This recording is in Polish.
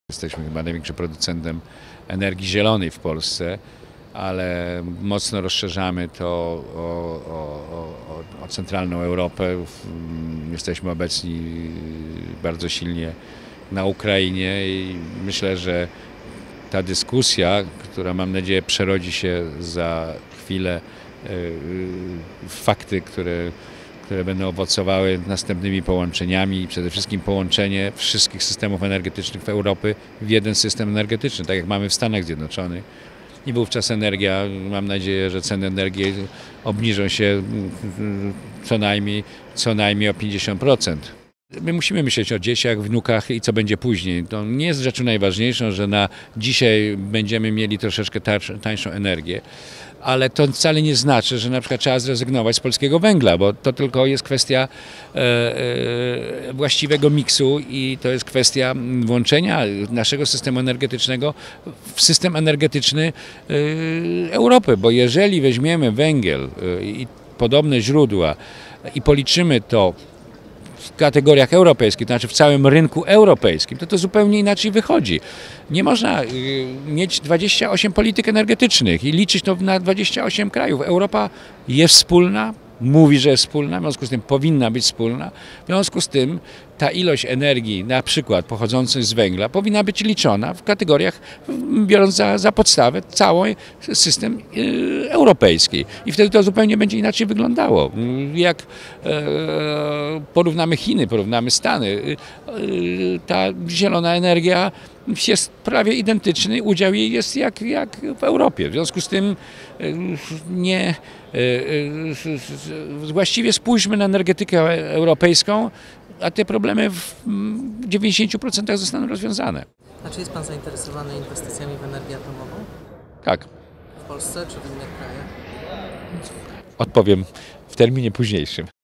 Jesteśmy chyba największym producentem energii zielonej w Polsce, ale mocno rozszerzamy to o centralną Europę. Jesteśmy obecni bardzo silnie na Ukrainie i myślę, że ta dyskusja, która mam nadzieję przerodzi się za chwilę w fakty, które będą owocowały następnymi połączeniami i przede wszystkim połączenie wszystkich systemów energetycznych w Europie w jeden system energetyczny, tak jak mamy w Stanach Zjednoczonych. I wówczas energia, mam nadzieję, że ceny energii obniżą się co najmniej o 50%. My musimy myśleć o dzieciach, wnukach i co będzie później. To nie jest rzeczą najważniejszą, że na dzisiaj będziemy mieli troszeczkę tańszą energię, ale to wcale nie znaczy, że na przykład trzeba zrezygnować z polskiego węgla, bo to tylko jest kwestia właściwego miksu i to jest kwestia włączenia naszego systemu energetycznego w system energetyczny Europy, bo jeżeli weźmiemy węgiel i podobne źródła i policzymy to w kategoriach europejskich, to znaczy w całym rynku europejskim, to zupełnie inaczej wychodzi. Nie można mieć 28 polityk energetycznych i liczyć to na 28 krajów. Europa jest wspólna, mówi, że jest wspólna, w związku z tym powinna być wspólna. W związku z tym ta ilość energii, na przykład pochodzącej z węgla, powinna być liczona w kategoriach, biorąc za podstawę cały system europejski. I wtedy to zupełnie będzie inaczej wyglądało. Jak porównamy Chiny, porównamy Stany, ta zielona energia jest prawie identyczny, udział jej jest jak w Europie. W związku z tym właściwie spójrzmy na energetykę europejską, a te problemy w 90% zostaną rozwiązane. A czy jest Pan zainteresowany inwestycjami w energię atomową? Tak. W Polsce czy w innych krajach? Odpowiem w terminie późniejszym.